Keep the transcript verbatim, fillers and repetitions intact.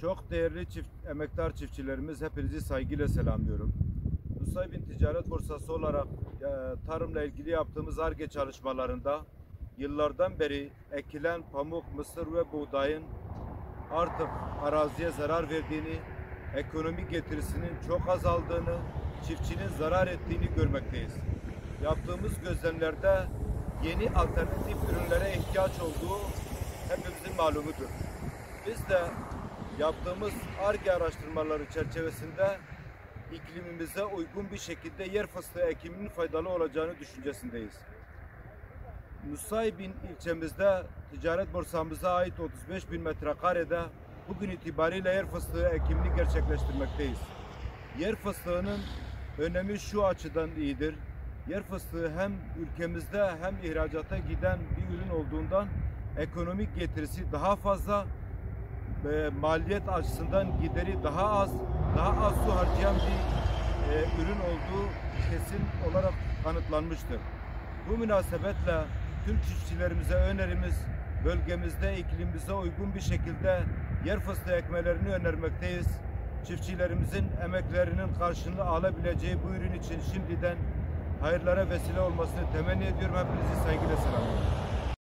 Çok değerli çift, emektar çiftçilerimiz, hepinizi saygıyla selamlıyorum. Nusaybin Ticaret Borsası olarak e, tarımla ilgili yaptığımız Ar-Ge çalışmalarında yıllardan beri ekilen pamuk, mısır ve buğdayın artık araziye zarar verdiğini, ekonomik getirisinin çok azaldığını, çiftçinin zarar ettiğini görmekteyiz. Yaptığımız gözlemlerde yeni alternatif ürünlere ihtiyaç olduğu hepimizin malumudur. Biz de yaptığımız Ar-Ge araştırmaları çerçevesinde iklimimize uygun bir şekilde yer fıstığı ekiminin faydalı olacağını düşüncesindeyiz. Nusaybin ilçemizde ticaret borsamıza ait otuz beş bin metrekarede bugün itibariyle yer fıstığı ekimini gerçekleştirmekteyiz. Yer fıstığının önemi şu açıdan iyidir. Yer fıstığı hem ülkemizde hem ihracata giden bir ürün olduğundan ekonomik getirisi daha fazla ve maliyet açısından gideri daha az, daha az su harcayan bir e, ürün olduğu kesin olarak kanıtlanmıştır. Bu münasebetle tüm çiftçilerimize önerimiz, bölgemizde iklimimize uygun bir şekilde yer fıstığı ekmelerini önermekteyiz. Çiftçilerimizin emeklerinin karşılığını alabileceği bu ürün için şimdiden hayırlara vesile olmasını temenni ediyorum. Hepinizi saygıyla selamlıyorum.